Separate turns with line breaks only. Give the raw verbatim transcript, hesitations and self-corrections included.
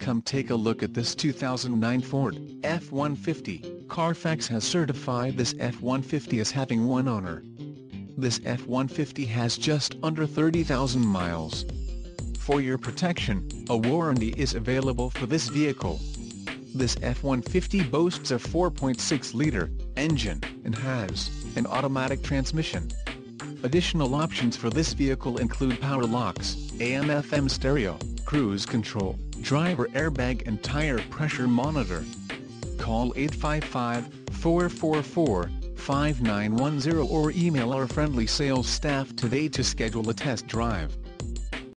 Come take a look at this two thousand nine Ford F one fifty. Carfax has certified this F one fifty as having one owner. This F one fifty has just under thirty thousand miles. For your protection, a warranty is available for this vehicle. This F one fifty boasts a four point six liter engine and has an automatic transmission. Additional options for this vehicle include power locks, A M F M stereo, cruise control, driver airbag and tire pressure monitor. Call eight five five, four four four, five nine one zero or email our friendly sales staff today to schedule a test drive.